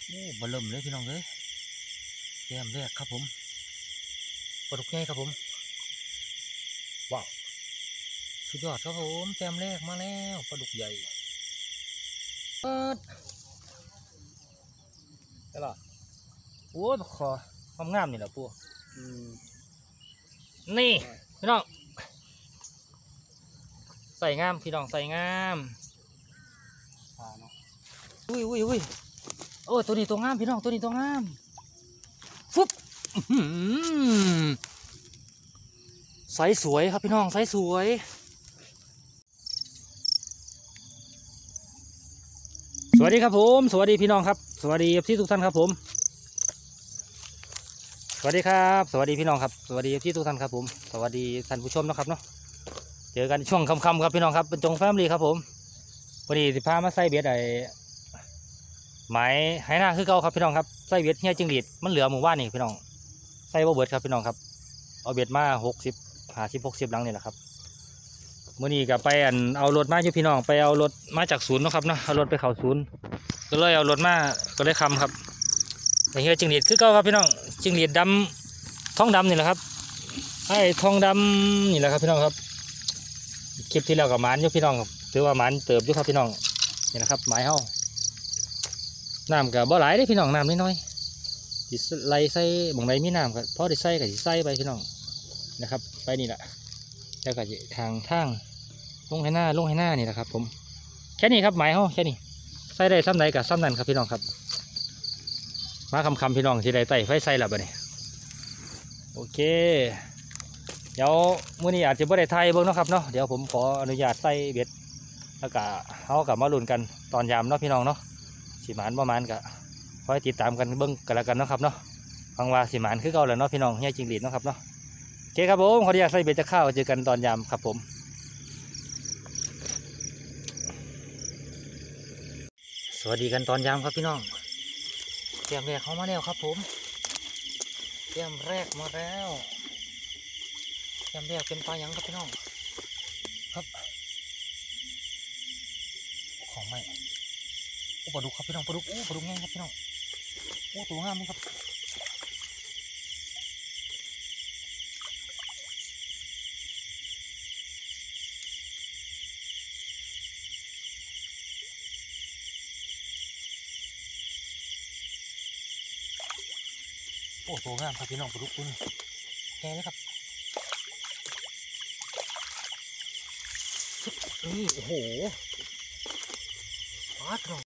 โอ้บอลลมเลยพี่น้องเลยแก้มแรกครับผมปลาดุกใหญ่ครับผมว้าวสุดยอดครับผมแก้มแรกมาแล้วปลาดุกใหญ่เปิดได้หรอโอ้ยคอความงามนี่แหละปูนี่พี่น้องใส่งามพี่น้องใส่งามอุ้ยโอ้ตัวนี้ตัวงามพี่น้องตัวนี้ตัวงามฟุ๊บใสสวยครับพี่น้องใสสวยสวัสดีครับผมสวัสดีพี่น้องครับสวัสดีที่ทุกท่านครับผมสวัสดีครับสวัสดีพี่น้องครับสวัสดีที่ทุกท่านครับผมสวัสดีท่านผู้ชมนะครับเนาะเจอกันช่วงค่ำๆครับพี่น้องครับเป็นจงแฟมิลี่ครับผมวันนี้สิพามาใส่เบ็ดไอ้หมายไหหน้าคือเก่าครับพี่น้องครับใส่เบ็ดเฮียจิงหรีดมันเหลือหมู่บ้านนี่พี่น้องใส่บ่เบิดครับพี่น้องครับเอาเบ็ดมา60 หลังนี่แหละครับมื่อนี้ก็ไปเอารถมาอยู่พี่น้องไปเอารถมาจากศูนย์นะครับเนาะเอารถไปเข้าศูนย์ก็เลยเอารถมาก็เลยคำครับแต่เฮียจิงหรีดคือเก่าครับพี่น้องจิงหรีดดำท้องดำนี่แหละครับไอ้ทองดำนี่แหละครับพี่น้องครับคลิปที่แล้วกับหมานอยู่พี่น้องถือว่าหมานเติบอยู่ครับพี่น้องนี่นะครับหมายเฮาน้ำกับบ่หลายได้พี่น้องน้ำน้อยๆที่ไล่ใส่บ่งใดมีน้ำกับพอได้ใส่กับใส่ไปพี่น้องนะครับไปนี่แหละแล้วก็ทางลงให้หน้านี่แหละครับผมแค่นี้ครับหมายเฮาแค่นี้ใส่ได้ซ้ำใดกับซ้ำนั้นครับพี่น้องครับมาคำพี่น้องที่ใดไต่ไฟใส่ละบ่เนี่ยโอเคเดี๋ยวมื้อนี้อาจจะไม่ได้ไทยเบิ้งนะครับเนาะเดี๋ยวผมขออนุญาตใส่เบ็ดแล้วก็เขากับมาลุ้นกันตอนยามเนาะพี่น้องเนาะสีหมานประมาณก็คอยติดตามกันเบิ้งกันแล้วกันนะครับเนาะฟังว่าสีหมานคือเก่าแล้วเนาะพี่น้องเฮียจิงหรีดเนาะครับเนาะโอเคครับผมขออนุญาตใส่เบ็ดจะเข้าเจอกันตอนยามครับผมสวัสดีกันตอนยามครับพี่น้องเตรียมแรกเข้ามาแล้วครับผมเตรียมแรกมาแล้วเตรียมแรกเป็นปลาหยังครับพี่น้องครับของใหม่โอ้ปลาดุกครับพี่น้องปลาดุกโอ้ปลาดุกง่ายครับพี่น้องโอ้ตัวงามนี่ครับโอ้ตัวงามครับพี่น้องปลาดุกตัวนี้แก่เลยครับนี่โอ้โหปลาทอง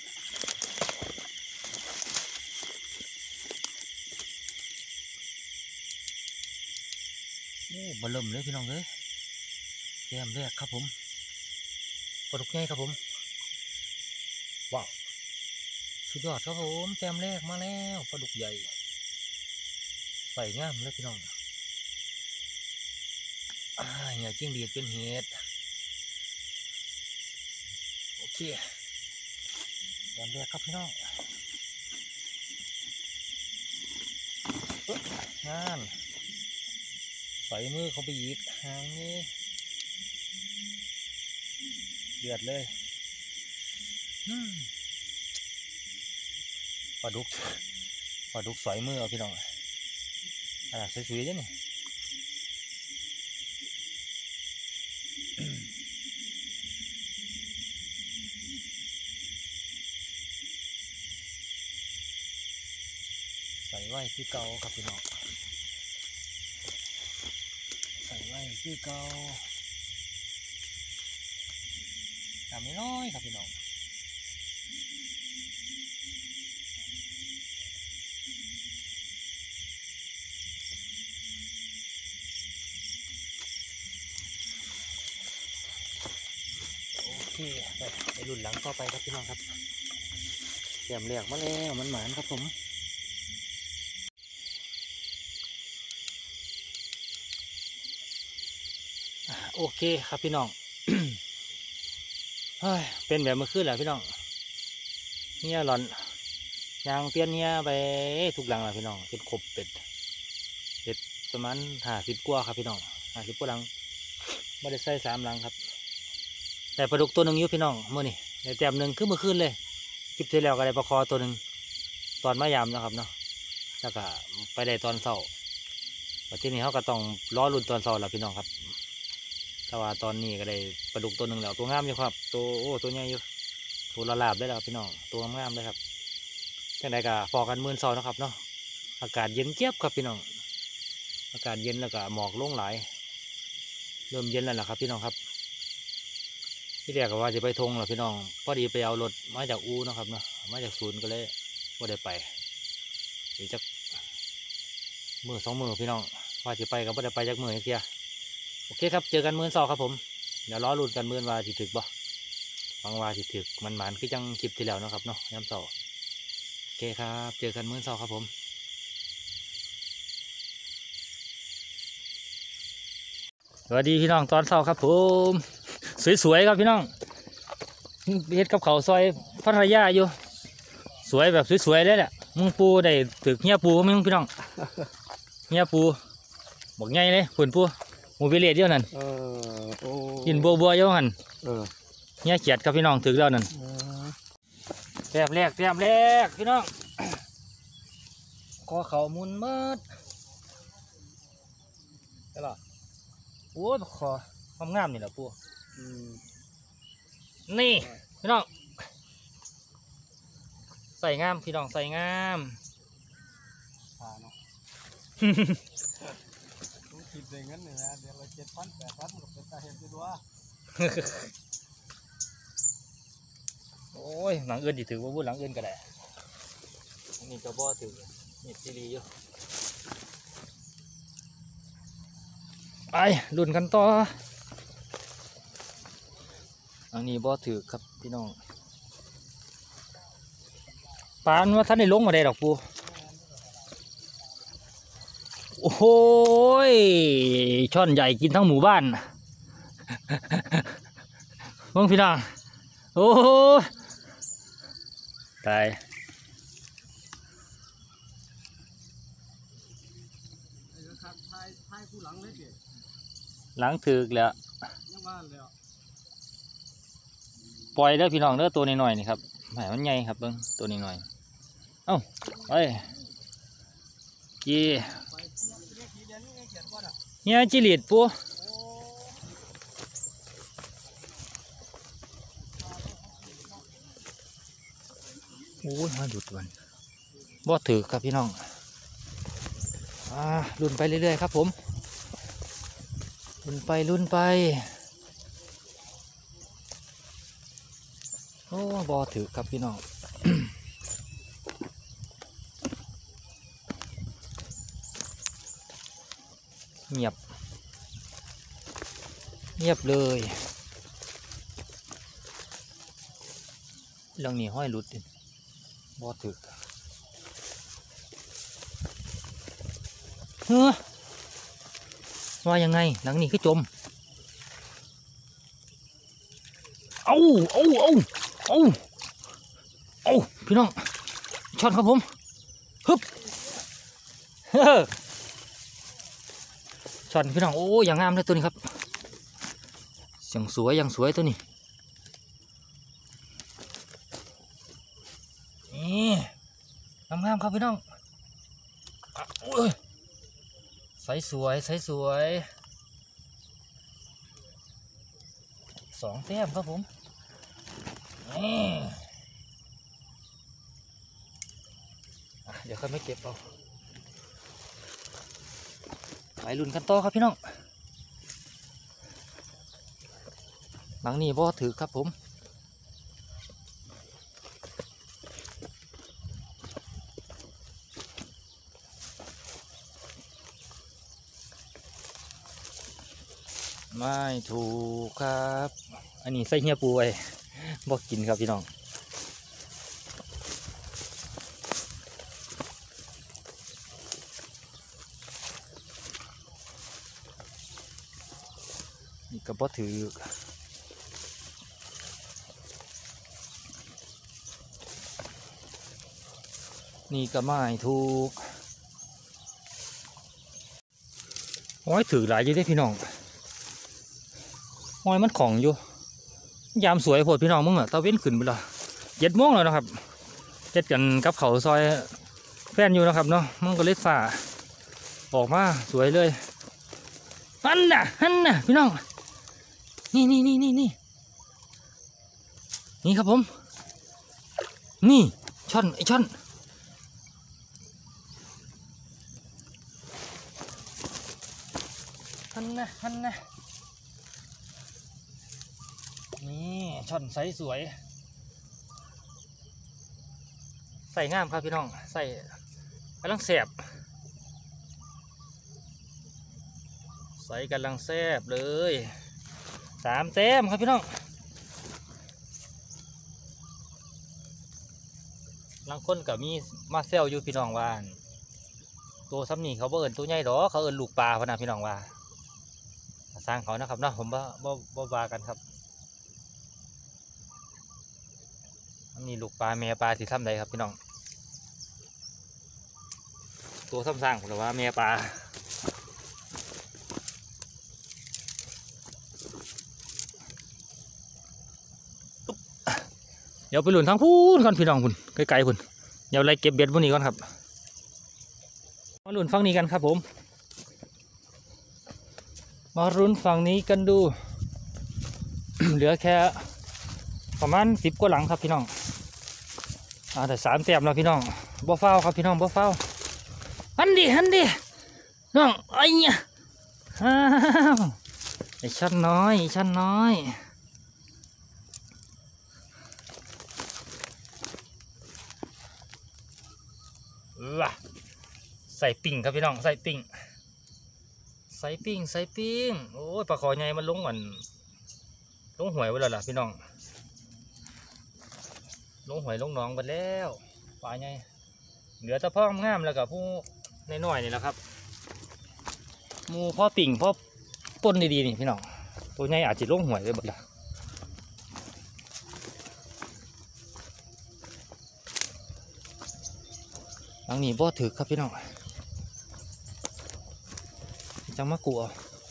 โอ้บอลลมเลยพี่น้องเลยแก้มแรกครับผมปลาดุกใหญ่ครับผมว้าวสุดยอดครับผมแก้มแรกมาแล้วปลาดุกใหญ่ใส่งามเลยพี่น้องเนี่ยจิ้งหรีดเป็นเหตุโอเคแก้มแรกครับพี่น้องงานใส่มือเขาไปอีกหางนี้เดือดเลยปลาดุกสอยมือเอาพี่น้องสวยๆจ้ะนี่ใส่ไว้ที่เก่าครับพี่น้องใส่ไว้ที่เก่าทำน้อยครับพี่น้องโอเคไปรุ่นหลังต่อไปครับพี่น้องครับเตรียมเรียกมาแล้วมันหมานครับผมโอเคครับพี่น้อง เฮ้ยเป็นแบบเมื่อคืนแหละพี่น้องเนี่ยหลอนยางเปลี่ยนเนี่ยไปทุกหลังแหละพี่น้องเป็นครบเป็ดประมาณ50 กว่าครับพี่น้อง50 กว่าหลังไม่ได้ใส่3 หลังครับแต่ปลาดุกตัวหนึ่งอยู่พี่น้องเมื่อนี่ในแต้มหนึ่งคือเมื่อคืนเลยคลิปที่แล้วก็ได้ปลาคอตัวหนึ่งตอนมายามนะครับเนาะแล้วก็ไปได้ตอนเช้าแต่ที่นี้เขาก็ต้องรอรุ่นตอนเช้าแล้วพี่น้องครับแต่ว่าตอนนี้ก็ได้ปลาดุกตัวหนึ่งแล้วตัวงามอยู่ครับตัวใหญ่อยู่ตัวละลาบได้แล้วพี่น้องตัวงามเลยครับจังใดก็พอกันมื้อเช้านะครับเนาะอากาศเย็นเจี๊ยบครับพี่น้องอากาศเย็นแล้วก็หมอกลงหลายเริ่มเย็นแล้วนะครับพี่น้องครับที่แรกก็ว่าจะไปทงหรอพี่น้องพอดีไปเอารถมาจากอูนะครับเนาะมาจากศูนย์ก็เลยว่าได้ไปอีกจักมือสองมือพี่น้องว่าจะไปก็บ่ได้ไปจากมือเทียโอเคครับเจอกันมื้อเช้าครับผมเดี๋ยวรอลุ้นกันมื้อว่าสิถึกบ่ฟังว่าสิถึกมันหมานคือจังคลิปที่แล้วนะครับเนาะยามเช้าโอเคครับเจอกันมื้อเช้าครับผมสวัสดีพี่น้องตอนเช้าครับผมสวยๆครับพี่น้องเฮ็ดกับเขาวซอยพัทยาอยู่สวยแบบสวยๆเลยแหละมึงปูได้ตึกเฮียปูมึงพี่น้องเฮียปูบอกไงเลยฝุ่นปูหมูพิเรศเดียวนั่นกินบัวเดียวหันเฮียเขียดครับพี่น้องถึกแล้วนั่นแต้มแรกพี่น้องคอเขามุนมืดใช่หรอโอ้คอความงามนี่แหละปูนี่พี่น้องใส่งามพี่น้องใส่งามคิดอย่างนั้นเนี่ยนะเดี๋ยวเรา7,000 8,000กับเป็นตาเห็นด้วยโอ้ยหลังอื่นดิถือว่าพูดหลังอื่นก็ได้อันนี้ก็บ่ถือนี่ซีรีอยู่ไปรุ่นกันต่ออันนี้บ่ถือครับพี่น้องปานว่าท่านได้ลงมาได้ดอกปูโอ้โหช่อนใหญ่กินทั้งหมู่บ้านเบิ่งพี่น้องโอ้ตายหลังถือกแล้วปล่อยได้พี่น้องเด้อตัวน้อยๆนี่ครับแหมมันใหญ่ครับเบิ่งตัวน้อยๆเอ้าไปกี่เนี่ยจิริตปูโอ้ยมาดุดวันบ่ถือครับพี่น้องรุ่นไปเรื่อยๆครับผมรุ่นไปโอ้บ่ถือครับพี่น้อง เงียบเลยเรื่องนี้ห้อยหลุดบ่ถึกว่ายังไงหลังนี้คือจมเอาพี่น้องช็อตครับผมฮึบช็อตพี่น้องโอ้อย่างงามเลยตัวนี้ครับอย่างสวยตัวนี้นี่งามครับพี่น้องใสสวย2 แต้มครับผมนี่เดี๋ยวค่อยไม่เก็บเอาไปลุ้นกันต่อครับพี่น้องหลังนี้บ่ถือครับผมไม่ถูกครับอันนี้ใส่เหี้ยปูไว้บ่กินครับพี่น้องนี่ก็บ่ถือนี่ก็ไม่ถูกโอ้ยถือหลายอยู่ได้พี่น้องโอ้ยมันของอยู่ยามสวยโพดพี่น้องมึงอะตะเว้นขึ้นไปละ7 โมงแล้วนะครับเฮ็ดกันกับเขาวซอยแฟนอยู่นะครับเนาะมันก็เล็ดฝ่าออกมาสวยเลยฮันน่ะพี่น้องนี่นี่ครับผมนี่ช่อนไอช่อนฮันน่ะนี่ช่อนไซส์สวยใส่งามครับพี่น้องใส่กำลังแสบใส่กำลังแสบเลย3 แต้มครับพี่น้องลังคนกับมีมาเซลอยู่พี่น้องว่าตัวซ้ำนี่เขาบ่เอิญตัวใหญ่ดอกเขาเอิญลูกปลาพนะพี่น้องว่าสร้างเขานะครับเนาะผมบ่บากันครับนี่ลูกปลาแม่ปลาที่ทำใดครับพี่น้องตัวซ้ำสร้างหรือว่าแม่ปลาเดี๋ยวไปหลุนทางพูนก่อนพี่น้องพุ่นไกลๆพุ่นเดี๋ยวไล่เก็บเบ็ดพวกนี้ก่อนครับมาหลุนฝั่งนี้กันครับผมมาลุ้นฝั่งนี้กันดู เหลือแค่ประมาณ10 กว่าหลังครับพี่น้องแต่3 แต้มแล้วพี่น้องบ่เฝ้าครับพี่น้องบ่เฝ้าหันดิน้องไอ้เนี่ยไอ้ชั้นน้อยว่ะใส่ปิ่งครับพี่น้องใส่ปิ่งโอ้ยปลาคอใหญ่มันลงหวยไว้แล้วล่ะพี่น้องลงหวยลงหนองไปแล้วปลาใหญ่เหลือแต่พ่องามแล้วกับผู้น้อยๆนี่แหละครับหมูพ่อปิ่งพ่อป่นดีๆนี่พี่น้องตัวใหญ่อาจจะลงหวยไว้หมดละหลังนี้บ่ถือครับพี่น้องจังมะกัว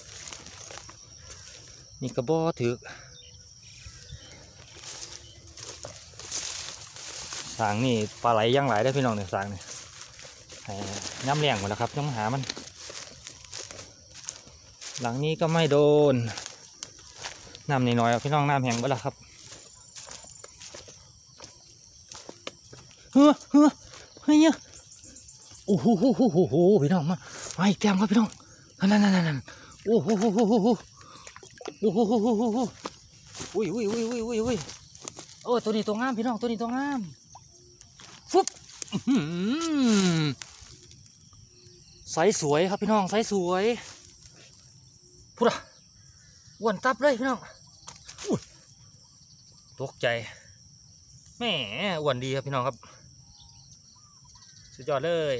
นี่กระบ่ถือสางนี่ปลาไหลย่างไหลได้พี่น้องเนี่ยสางนี่ย้ำแรงหมดแล้วครับย้ำหามันหลังนี้ก็ไม่โดนน้ำนิดหน่อยพี่น้องน้ำแห้งไปแล้วครับเฮ้ยโอ้โหพี่น้องมาอีกแต้มครับพี่น้องนั่นโอ้โหอุ้ยโอ้ตัวนี้ตัวงามพี่น้องตัวนี้ตัวงามฟุ๊บใสสวยครับพี่น้องใสสวยพูดอ่ะอ้วนตับเลยพี่น้องตกใจแหมอ้วนดีครับพี่น้องครับสุดยอดเลย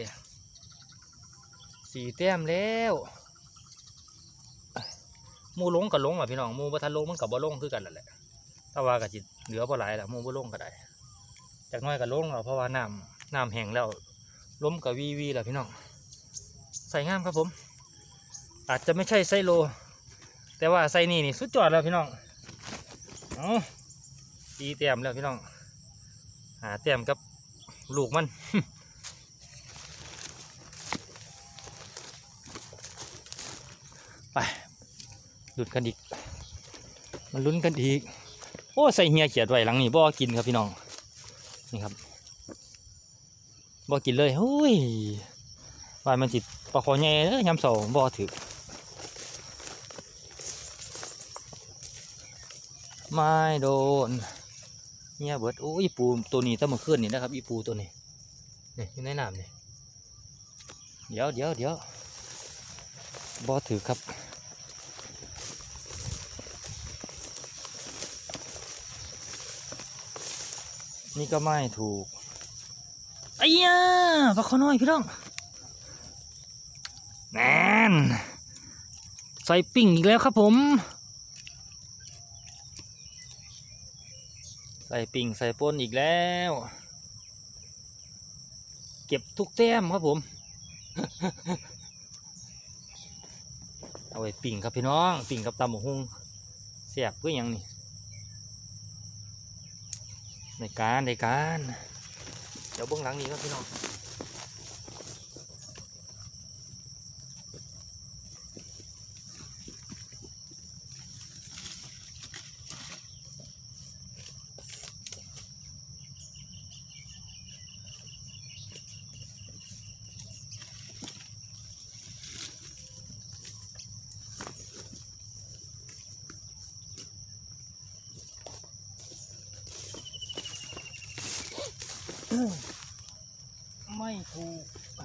4 แต้มแล้วมูลงกับลงอ่ะพี่น้องมูบัทันลงมันกับบ่ลงคือกันแหละแต่ว่ากับจิตเหลือบ่หลายละมูบ่ลงก็ได้จากน้อยกับลงเพราะว่าน้ำแห้งแล้วล้มกับวีแหละพี่น้องใส่งามครับผมอาจจะไม่ใช่ไซโลแต่ว่าไซนี่สุดยอดแล้วพี่น้อง4 แต้มแล้วพี่น้อง5 แต้มกับลูกมัน ไปหลุดกันอีกมันลุ้นกันอีกโอ้ใส่เฮียเขียดไว้หลังนี้บ่กินครับพี่น้องนี่ครับบ่กินเลยเฮ้ยว่ามันจิตปลาคอแง่ยำเสาบ่ถือไม่โดนเนี่ยเบิดโอ้ยปูตัวนี้ถ้ามาขึ้นนี่นะครับอีปูตัวนี้นี่อยู่ในน้ำนี่เดี๋ยวบ่ถือครับนี่ก็ไม่ถูกไอ้ยาปลาคอน้อยพี่น้องแน่นใส่ปิ่งอีกแล้วครับผมใส่ปิ่งใส่ปนอีกแล้วเก็บทุกแต้มครับผม เอาไว้ปิ่งครับพี่น้องปิ่งกับตำหมูหุ้งเสียบเพื่อยังนี่ในการดี๋ยวเบื้องหลังนี้ก็พี่น้องไม่ถูก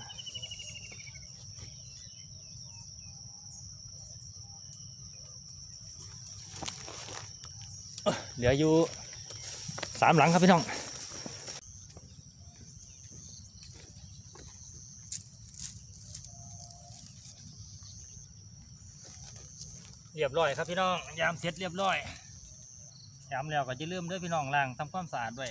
เหลืออยู่3 หลังครับพี่น้องเรียบร้อยครับพี่น้องยามเสร็จเรียบร้อยยามแล้วก็จะลืมด้วยพี่น้องล้างทำความสะอาดด้วย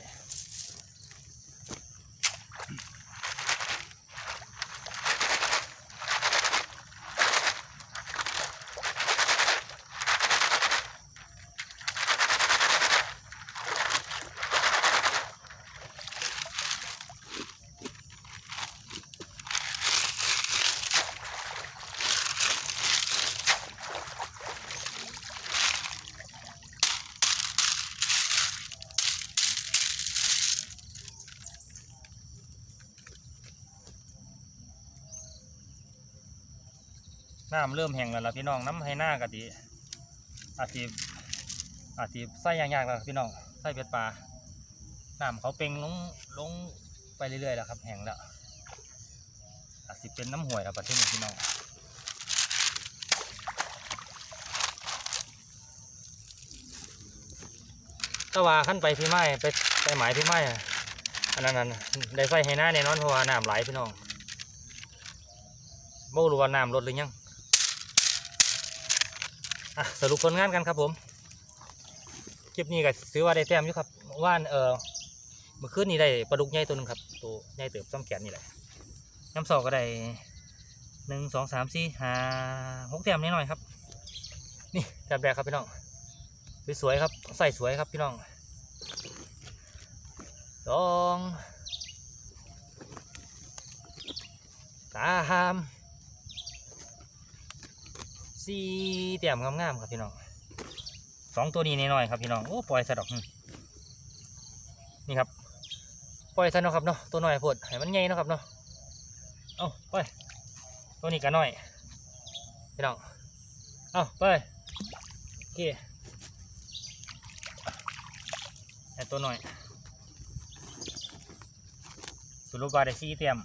น้ำเริ่มแห้งแล้วล่ะพี่น้องน้ำให้หน้ากะทิอาทิใส่ยากๆแล้วพี่น้องใส่เบ็ดปลาน้ำเขาเป่งลงไปเรื่อยๆแล้วครับแห้งแล้วอาจจะเป็นน้ำห่วยแล้วประเทศนี้พี่น้องถ้าว่าขั้นไปพี่ไม้ไปหมายพี่ไม้อันนั้นได้ใส่ให้หน้าแน่นอนเพราะว่าน้ำไหลพี่น้องบ่รู้ว่าน้ำลดหรือยังสรุปผลงานกันครับผมคลิปนี้ก็ถือว่าได้แต้มอยู่ครับว่านเมื่อคืนนี้ได้ปลาดุกใหญ่ตัวหนึ่งครับตัวใหญ่เติบซ้ำแขนนี่แหละน้ำสอกก็ได้1 2 3 4 5 6 แต้มนิดหน่อยครับนี่แต้มแรกครับพี่น้องสวยๆครับใส่สวยครับพี่น้อง2 3 4 แต้มงามๆครับพี่น้อง2 ตัวนี้นิดหน่อยครับพี่น้องโอ้ปล่อยสะดอกนี่ครับปล่อยซะเนาะครับเนาะตัวน้อยโพดให้มันใหญ่เนาะครับเนาะเอาไปตัวนี้ก็น้อยพี่น้องเอาไปโอเคไอ้ตัวน้อยสรุปว่าได้4 แต้ม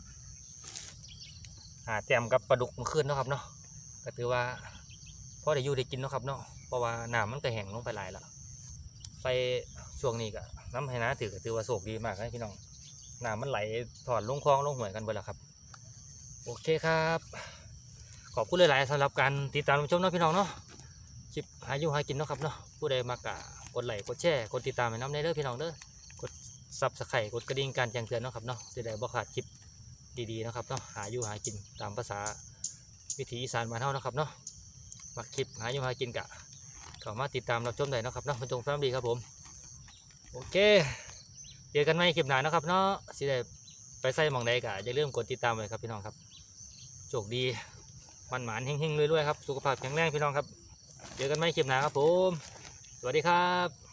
5 แต้มกับปลาดุกเมื่อคืนเนาะครับเนาะก็ถือว่าพอได้อยู่ได้กินเนาะครับเนาะเพราะว่าน้ำมันก็แห้งลงไปหลายแล้วไปช่วงนี้ก็น้ำให้น้าถือว่าโชคดีมากนะพี่น้องน้ำมันไหลถอดลงคลองลงห้วยกันไปแล้วครับโอเคครับขอบคุณหลายๆสำหรับการติดตามชมเนาะพี่น้องเนาะคลิปหาอยู่หากินเนาะครับเนาะผู้ใดมากะกดไลค์กดแชร์กดติดตามให้น้ำได้เด้อพี่น้องเด้อกดซับสไครต์กดกระดิ่งการแจ้งเตือนเนาะครับเนาะจะได้บ่ขาดคลิปดีๆนะครับเนาะหาอยู่หากินตามภาษาวิถีอีสานบ้านเฮานะครับเนาะมาคลิปหาอยู่หากินกะเข้ามาติดตามรับชมได้นะครับเนาะเป็นจงแฟมิลี่ครับผมโอเคเจอกันใหม่คลิปหน้านะครับเนาะสิได้ไปใส่หม่องใดกะอย่าลืมกดติดตามไว้ครับพี่น้องครับโชคดีมันหมานเฮงๆรวยๆครับสุขภาพแข็งแรงพี่น้องครับเจอกันใหม่คลิปหน้าครับผมสวัสดีครับ